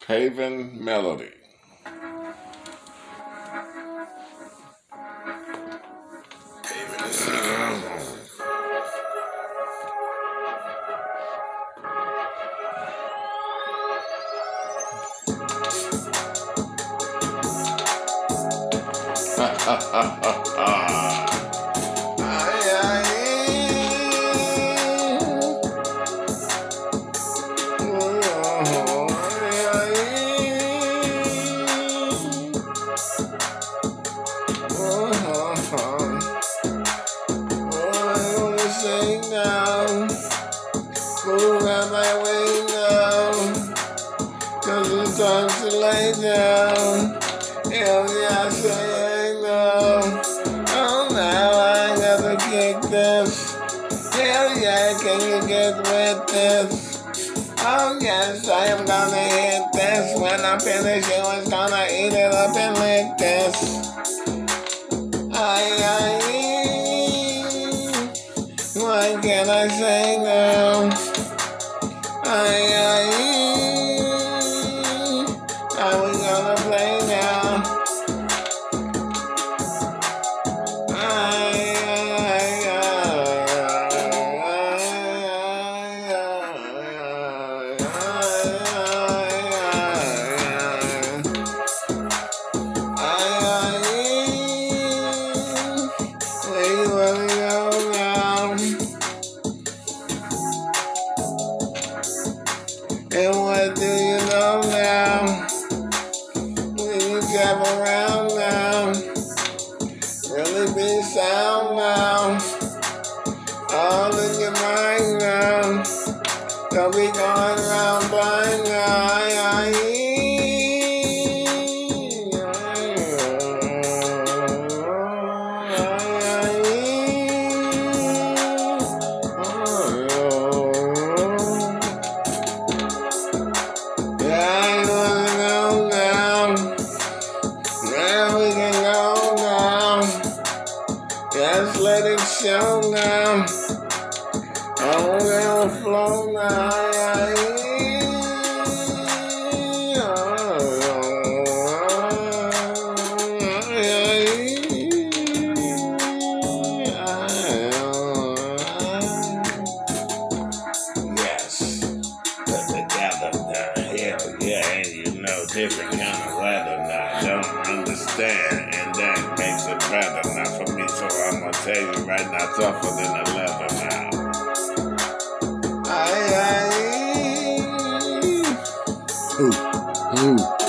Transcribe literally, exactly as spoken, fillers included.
Paving Melody. Paving is ha ha ha ha ha. Move out my way now, cause it's time to lay down. Hell yeah, I say no. Oh, now I gotta kick this. Hell yeah, can you get with this? Oh yes, I am gonna hit this. When I finish, you is gonna eat it up and lick this. Aye, aye. What can I say now? Aye, aye. How we gonna play now? Aye, aye, where you wanna go now? And what do you know now? When you drive around now, really be sound now. All in your mind now. Don't be going around blind now. Aye, aye. Just let it show now. I'm gonna flow now. Aye, aye. Yes, put together now. Hell yeah, and you know, different kind of weather now. Don't understand, and that makes it better now for me. So I'm gonna tell you right now, tougher than a leather now. Aye, aye. Ooh, ooh.